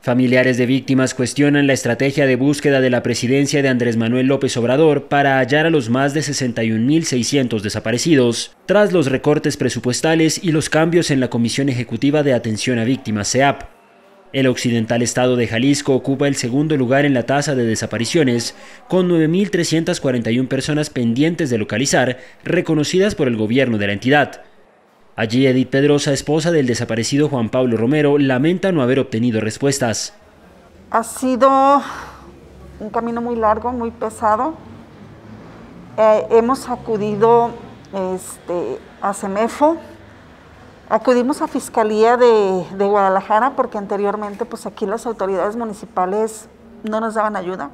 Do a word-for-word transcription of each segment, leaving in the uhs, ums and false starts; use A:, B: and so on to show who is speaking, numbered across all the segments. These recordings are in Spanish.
A: Familiares de víctimas cuestionan la estrategia de búsqueda de la presidencia de Andrés Manuel López Obrador para hallar a los más de sesenta y un mil seiscientos desaparecidos, tras los recortes presupuestales y los cambios en la Comisión Ejecutiva de Atención a Víctimas, C E A P. El occidental estado de Jalisco ocupa el segundo lugar en la tasa de desapariciones, con nueve mil trescientas cuarenta y una personas pendientes de localizar, reconocidas por el gobierno de la entidad. Allí Edith Pedrosa, esposa del desaparecido Juan Pablo Romero, lamenta no haber obtenido respuestas.
B: Ha sido un camino muy largo, muy pesado. Eh, hemos acudido este, a CEMEFO, acudimos a Fiscalía de, de Guadalajara porque anteriormente pues aquí las autoridades municipales no nos daban ayuda.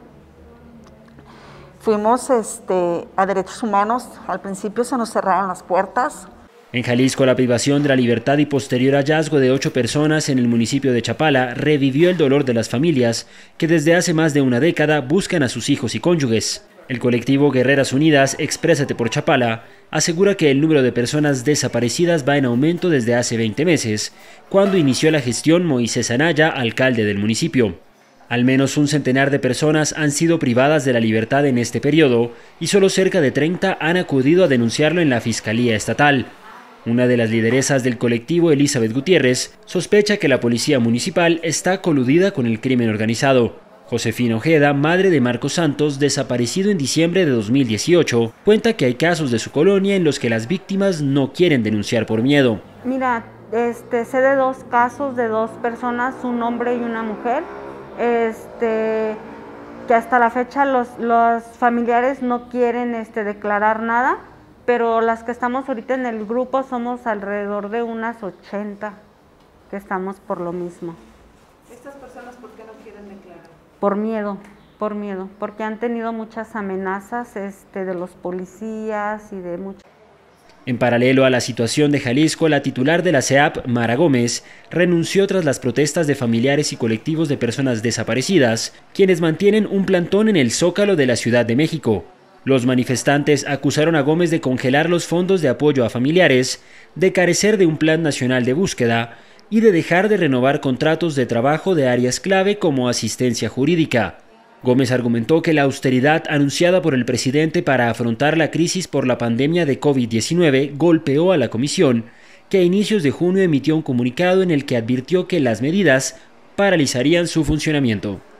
B: Fuimos este, a Derechos Humanos, al principio se nos cerraron las puertas.
A: En Jalisco, la privación de la libertad y posterior hallazgo de ocho personas en el municipio de Chapala revivió el dolor de las familias que desde hace más de una década buscan a sus hijos y cónyuges. El colectivo Guerreras Unidas, Exprésate por Chapala, asegura que el número de personas desaparecidas va en aumento desde hace veinte meses, cuando inició la gestión Moisés Anaya, alcalde del municipio. Al menos un centenar de personas han sido privadas de la libertad en este periodo y solo cerca de treinta han acudido a denunciarlo en la Fiscalía Estatal. Una de las lideresas del colectivo, Elizabeth Gutiérrez, sospecha que la policía municipal está coludida con el crimen organizado. Josefina Ojeda, madre de Marcos Santos, desaparecido en diciembre de dos mil dieciocho, cuenta que hay casos de su colonia en los que las víctimas no quieren denunciar por miedo.
C: Mira, este, sé de dos casos de dos personas, un hombre y una mujer, este, que hasta la fecha los, los familiares no quieren este, declarar nada. Pero las que estamos ahorita en el grupo somos alrededor de unas ochenta que estamos por lo mismo.
B: ¿Estas personas por qué no quieren declarar?
C: Por miedo, por miedo, porque han tenido muchas amenazas este, de los policías y de muchos.
A: En paralelo a la situación de Jalisco, la titular de la C E A P, Mara Gómez, renunció tras las protestas de familiares y colectivos de personas desaparecidas, quienes mantienen un plantón en el Zócalo de la Ciudad de México. Los manifestantes acusaron a Gómez de congelar los fondos de apoyo a familiares, de carecer de un plan nacional de búsqueda y de dejar de renovar contratos de trabajo de áreas clave como asistencia jurídica. Gómez argumentó que la austeridad anunciada por el presidente para afrontar la crisis por la pandemia de COVID diecinueve golpeó a la comisión, que a inicios de junio emitió un comunicado en el que advirtió que las medidas paralizarían su funcionamiento.